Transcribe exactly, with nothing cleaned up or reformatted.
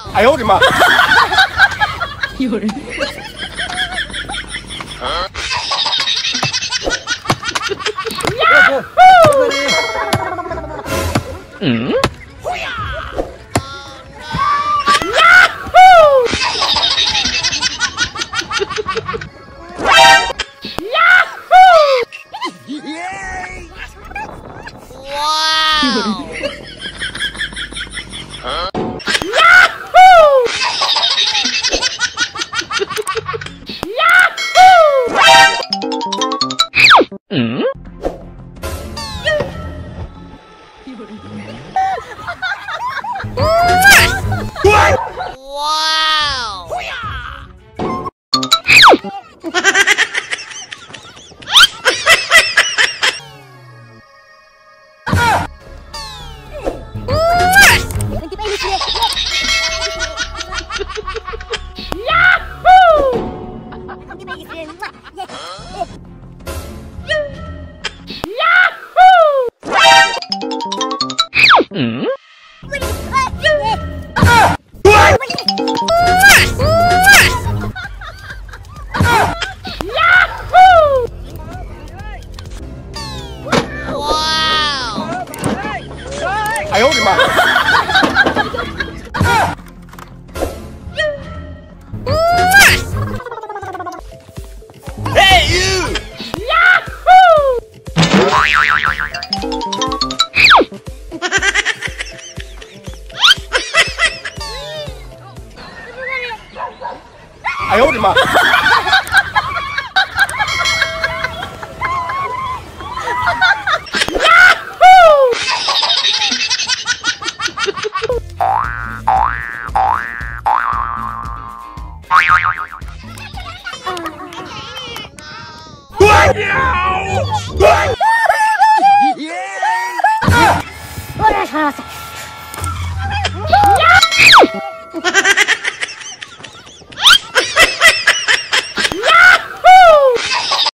哎呦我的妈！ 有人。嗯。嗯。 哇！ 嗯。 哎呦我的妈！Hey you! Yahoo! 哎呦我的妈！ 我来尝尝。